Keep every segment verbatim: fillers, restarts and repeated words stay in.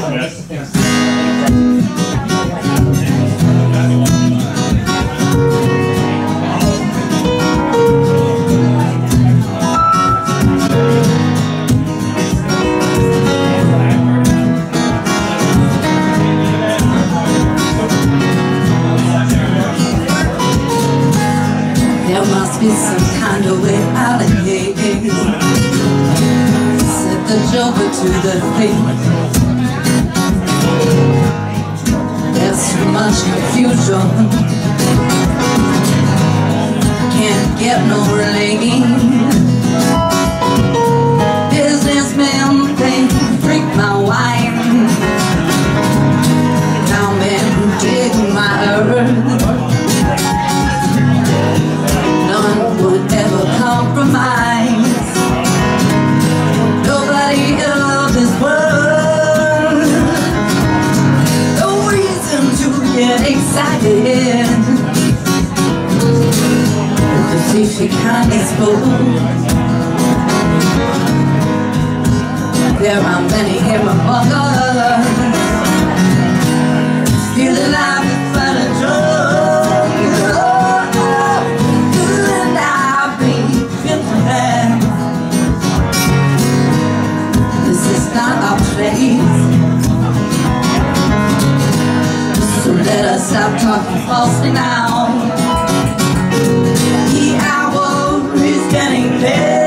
Some kind of way out of here. Set the joker to the face. There's too much confusion. Can't get no relief. Businessmen think freak my wife. Now men dig my earth. Would ever compromise. Nobody of this world. No reason to get excited. The thief she kindly spoke. There are many here among us. Feeling life is but a joke. So let us stop talking falsely now. The hour is getting late.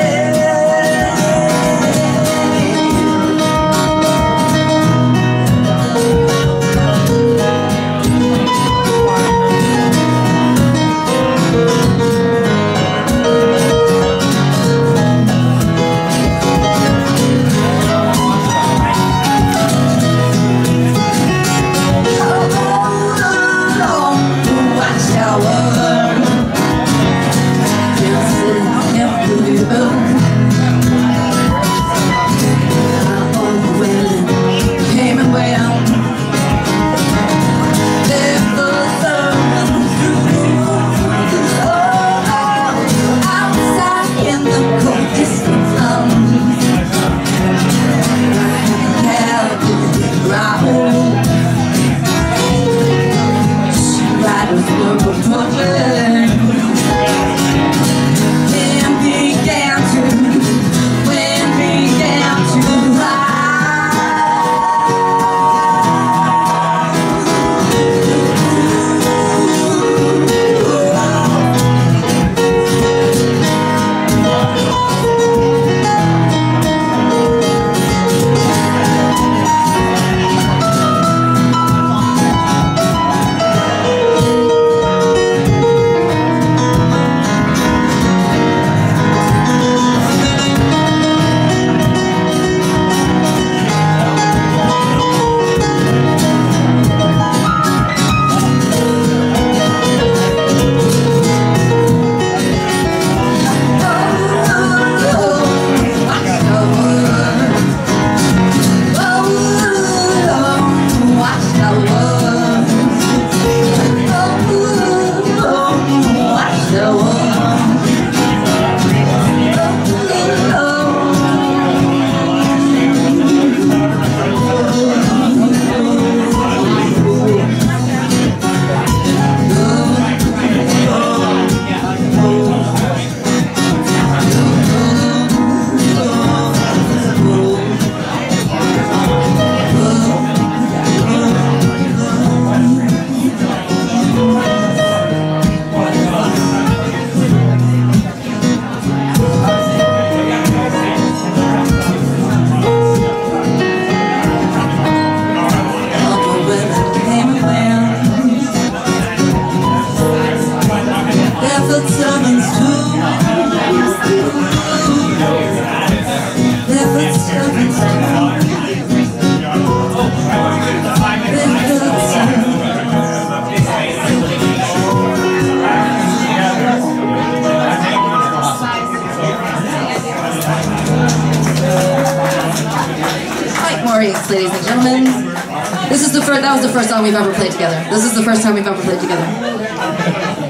Maurice, ladies and gentlemen. This is the first, that was the first song we've ever played together. This is the first time we've ever played together.